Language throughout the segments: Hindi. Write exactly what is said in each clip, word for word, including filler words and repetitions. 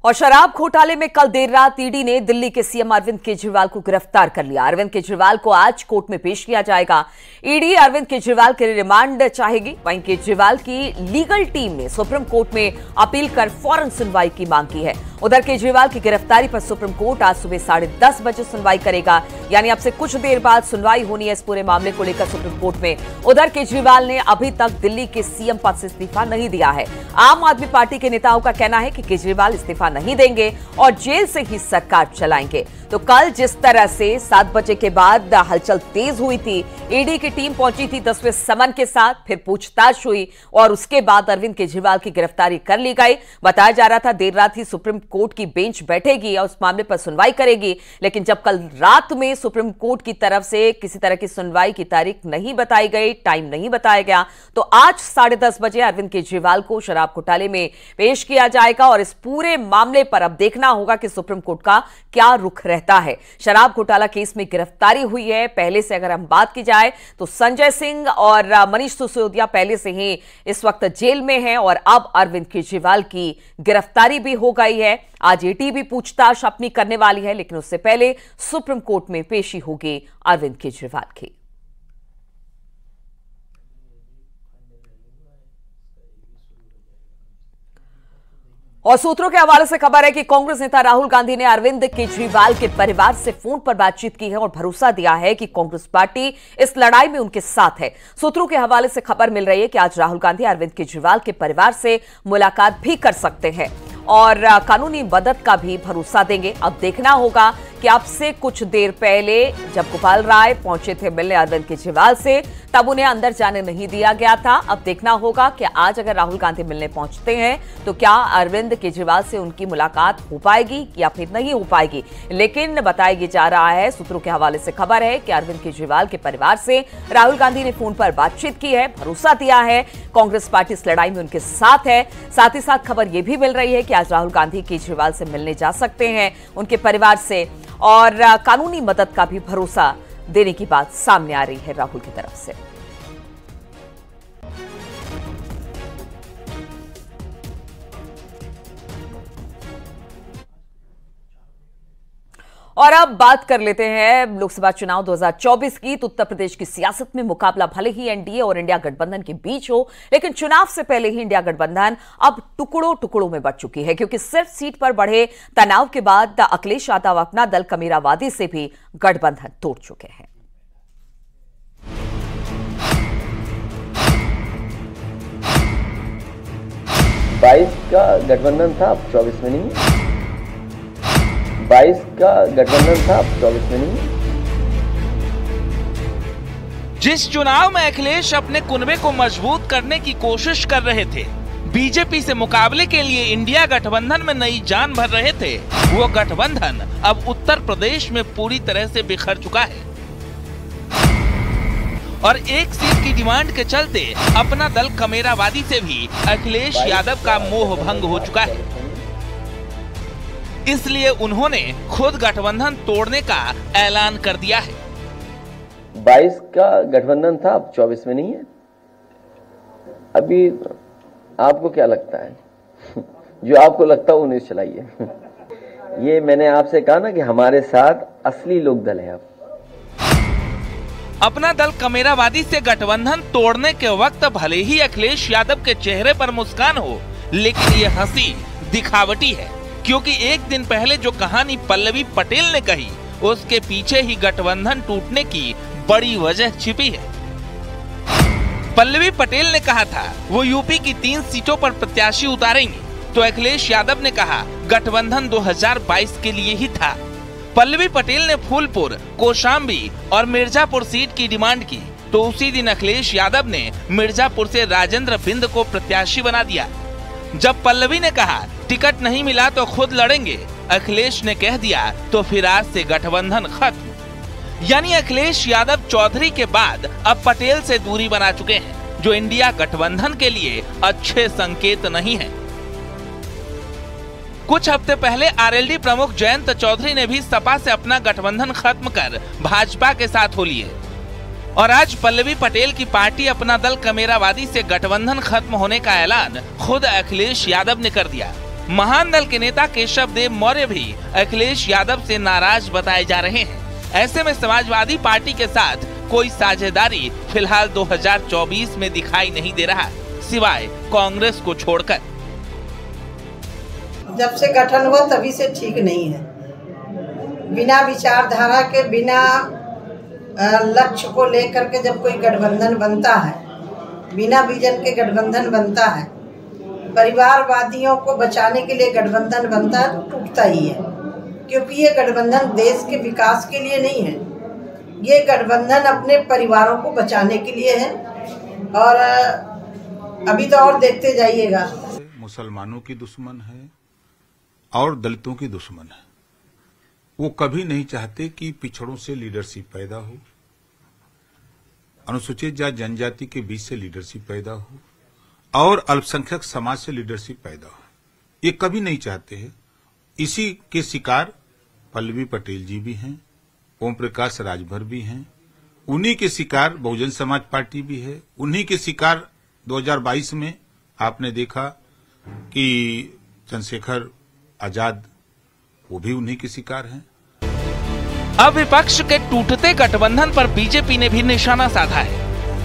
और शराब घोटाले में कल देर रात ईडी ने दिल्ली के सीएम अरविंद केजरीवाल को गिरफ्तार कर लिया। अरविंद केजरीवाल को आज कोर्ट में पेश किया जाएगा। ईडी अरविंद केजरीवाल के लिए रिमांड चाहेगी। वहीं केजरीवाल की लीगल टीम ने सुप्रीम कोर्ट में अपील कर फौरन सुनवाई की मांग की है। उधर केजरीवाल की गिरफ्तारी पर सुप्रीम कोर्ट आज सुबह साढ़े दस बजे सुनवाई करेगा, यानी अब से कुछ देर बाद सुनवाई होनी है इस पूरे मामले को लेकर सुप्रीम कोर्ट में। उधर केजरीवाल ने अभी तक दिल्ली के सीएम पद से इस्तीफा नहीं दिया है। आम आदमी पार्टी के नेताओं का कहना है कि केजरीवाल इस्तीफा नहीं देंगे और जेल से ही सरकार चलाएंगे। तो कल जिस तरह से सात बजे के बाद हलचल तेज हुई थी, ईडी की टीम पहुंची थी दसवें समन के साथ, फिर पूछताछ हुई और उसके बाद अरविंद केजरीवाल की गिरफ्तारी कर ली गई। बताया जा रहा था देर रात ही सुप्रीम कोर्ट की बेंच बैठेगी और उस मामले पर सुनवाई करेगी, लेकिन जब कल रात में सुप्रीम कोर्ट की तरफ से किसी तरह की सुनवाई की तारीख नहीं बताई गई, टाइम नहीं बताया गया, तो आज साढ़े दस बजे अरविंद केजरीवाल को शराब घोटाले में पेश किया जाएगा और इस पूरे मामले पर अब देखना होगा कि सुप्रीम कोर्ट का क्या रुख रहता है। शराब घोटाला केस में गिरफ्तारी हुई है। पहले से अगर हम बात की जाए तो संजय सिंह और मनीष सिसोदिया पहले से ही इस वक्त जेल में हैं और अब अरविंद केजरीवाल की गिरफ्तारी भी हो गई है। आज ईडी भी पूछताछ अपनी करने वाली है, लेकिन उससे पहले सुप्रीम कोर्ट में पेशी होगी अरविंद केजरीवाल की। और सूत्रों के हवाले से खबर है कि कांग्रेस नेता राहुल गांधी ने अरविंद केजरीवाल के परिवार से फोन पर बातचीत की है और भरोसा दिया है कि कांग्रेस पार्टी इस लड़ाई में उनके साथ है। सूत्रों के हवाले से खबर मिल रही है कि आज राहुल गांधी अरविंद केजरीवाल के परिवार से मुलाकात भी कर सकते हैं और कानूनी मदद का भी भरोसा देंगे। अब देखना होगा कि अब से कुछ देर पहले जब गोपाल राय पहुंचे थे मिलने अरविंद केजरीवाल से, तब उन्हें अंदर जाने नहीं दिया गया था। अब देखना होगा कि आज अगर राहुल गांधी मिलने पहुंचते हैं तो क्या अरविंद केजरीवाल से उनकी मुलाकात हो पाएगी या फिर नहीं हो पाएगी। लेकिन बताया जा रहा है, सूत्रों के हवाले से खबर है कि अरविंद केजरीवाल के परिवार से राहुल गांधी ने फोन पर बातचीत की है, भरोसा दिया है। कांग्रेस पार्टी इस लड़ाई में उनके साथ है। साथ ही साथ खबर यह भी मिल रही है कि आज राहुल गांधी केजरीवाल से मिलने जा सकते हैं, उनके परिवार से, और कानूनी मदद का भी भरोसा देने की बात सामने आ रही है राहुल की तरफ से। और अब बात कर लेते हैं लोकसभा चुनाव दो हज़ार चौबीस की। तो उत्तर प्रदेश की सियासत में मुकाबला भले ही एनडीए और इंडिया गठबंधन के बीच हो, लेकिन चुनाव से पहले ही इंडिया गठबंधन अब टुकड़ों टुकड़ों में बंट चुकी है, क्योंकि सिर्फ सीट पर बढ़े तनाव के बाद अखिलेश यादव अपना दल कमेरावादी से भी गठबंधन तोड़ चुके हैं। बाईस का गठबंधन था, अब चौबीस में नहीं। बाईस का गठबंधन था, अब चौबीस में नहीं। जिस चुनाव में अखिलेश अपने कुनबे को मजबूत करने की कोशिश कर रहे थे, बीजेपी से मुकाबले के लिए इंडिया गठबंधन में नई जान भर रहे थे, वो गठबंधन अब उत्तर प्रदेश में पूरी तरह से बिखर चुका है और एक सीट की डिमांड के चलते अपना दल कमेरावादी से भी अखिलेश यादव का मोह भंग हो चुका है। इसलिए उन्होंने खुद गठबंधन तोड़ने का ऐलान कर दिया है। बाईस का गठबंधन था, अब चौबीस में नहीं है। अभी आपको क्या लगता है? जो आपको लगता है वो न्यूज़ चलाइए। ये मैंने आपसे कहा ना कि हमारे साथ असली लोक दल है। अब अपना दल कमेरावादी से गठबंधन तोड़ने के वक्त भले ही अखिलेश यादव के चेहरे पर मुस्कान हो, लेकिन ये हंसी दिखावटी है, क्योंकि एक दिन पहले जो कहानी पल्लवी पटेल ने कही, उसके पीछे ही गठबंधन टूटने की बड़ी वजह छिपी है। पल्लवी पटेल ने कहा था वो यूपी की तीन सीटों पर प्रत्याशी उतारेंगे, तो अखिलेश यादव ने कहा गठबंधन दो हज़ार बाईस के लिए ही था। पल्लवी पटेल ने फूलपुर, कौशाम्बी और मिर्जापुर सीट की डिमांड की, तो उसी दिन अखिलेश यादव ने मिर्जापुर से राजेंद्र बिंद को प्रत्याशी बना दिया। जब पल्लवी ने कहा टिकट नहीं मिला तो खुद लड़ेंगे, अखिलेश ने कह दिया तो फिर आज से गठबंधन खत्म। यानी अखिलेश यादव चौधरी के बाद अब पटेल से दूरी बना चुके हैं, जो इंडिया गठबंधन के लिए अच्छे संकेत नहीं है। कुछ हफ्ते पहले आरएलडी प्रमुख जयंत चौधरी ने भी सपा से अपना गठबंधन खत्म कर भाजपा के साथ हो लिए और आज पल्लवी पटेल की पार्टी अपना दल कमेरावादी से गठबंधन खत्म होने का ऐलान खुद अखिलेश यादव ने कर दिया। महान दल के नेता केशव देव मौर्य भी अखिलेश यादव से नाराज बताए जा रहे हैं। ऐसे में समाजवादी पार्टी के साथ कोई साझेदारी फिलहाल दो हज़ार चौबीस में दिखाई नहीं दे रहा, सिवाय कांग्रेस को छोड़कर। जब से गठन हुआ तभी से ठीक नहीं है। बिना विचारधारा के, बिना लक्ष्य को लेकर के जब कोई गठबंधन बनता है, बिना विजन के गठबंधन बनता है, परिवारवादियों को बचाने के लिए गठबंधन बनता है, तो टूटता ही है। क्योंकि ये गठबंधन देश के विकास के लिए नहीं है, ये गठबंधन अपने परिवारों को बचाने के लिए है। और अभी तो और देखते जाइएगा। मुसलमानों की दुश्मन है और दलितों की दुश्मन है। वो कभी नहीं चाहते कि पिछड़ों से लीडरशिप पैदा हो, अनुसूचित जाति जनजाति के बीच से लीडरशिप पैदा हो और अल्पसंख्यक समाज से लीडरशिप पैदा हो। ये कभी नहीं चाहते हैं। इसी के शिकार पल्लवी पटेल जी भी हैं, ओम प्रकाश राजभर भी हैं, उन्हीं के शिकार बहुजन समाज पार्टी भी है, उन्हीं के शिकार दो हज़ार बाईस में आपने देखा कि चंद्रशेखर आजाद, वो भी उन्हीं के शिकार हैं। अब विपक्ष के टूटते गठबंधन पर बीजेपी ने भी निशाना साधा है।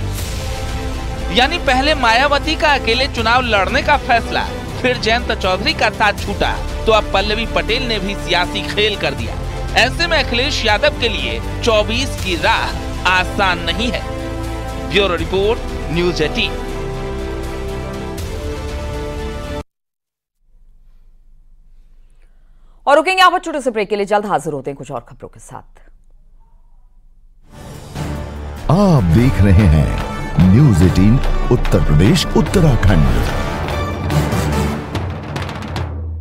यानी पहले मायावती का अकेले चुनाव लड़ने का फैसला, फिर जयंत चौधरी का साथ छूटा, तो अब पल्लवी पटेल ने भी सियासी खेल कर दिया। ऐसे में अखिलेश यादव के लिए चौबीस की राह आसान नहीं है। ब्यूरो रिपोर्ट, न्यूज़ अठारह। और रुकेंगे आप छोटे से ब्रेक के लिए, जल्द हाजिर होते हैं कुछ और खबरों के साथ। आप देख रहे हैं न्यूज़ अठारह उत्तर प्रदेश उत्तराखंड।